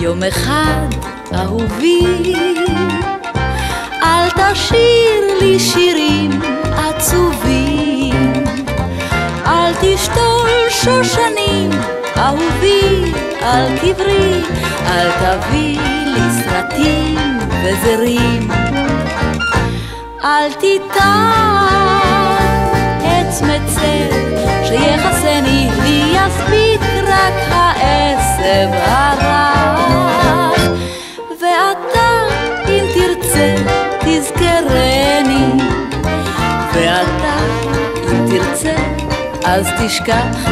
יום אחד אהובי, אל תשיר לי שירים עצובים, אל תשתול שושנים אהובי על קברי, אל תביא לי סרטים וזרים, אל תיטע עץ מצר שיחסני, לי יספיק רק העשב הרך, ואתה אם תרצה תזכרני, ואתה אם תרצה אז תשכח.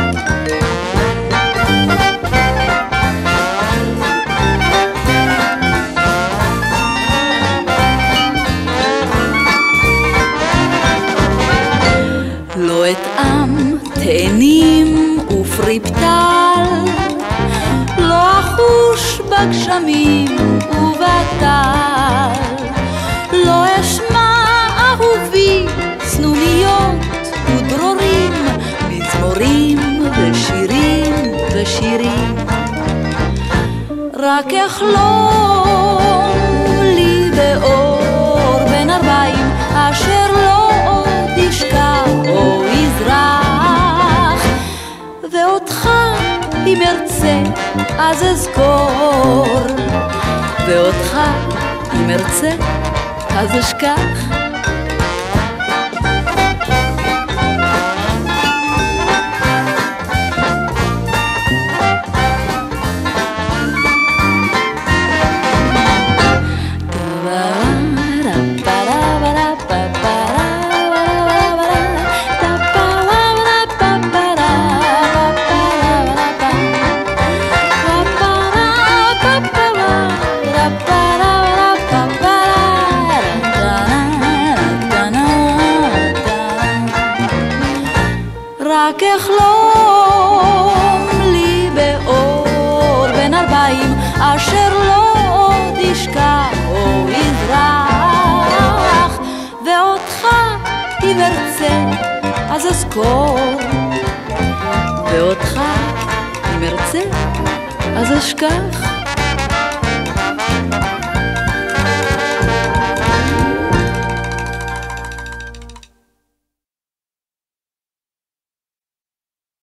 לא אטעם תאנים ופרי פטל, לא אחוש בגשמים ובטל, לא אשמע אהובי סנוניות ודרורים, מזמורים ושירים ושירים, רק אחלום לי באור בן 40 אשר לא עוד ישקע או יזרח, ואותך אם ארצה אז אזכור, ואותך אם ארצה אז אשכח. רק אחלום לי באור בן 40 אשר לא עוד ישקע או יזרח, ואותך אם ארצה אז אזכור, ואותך אם ארצה אז אשכח.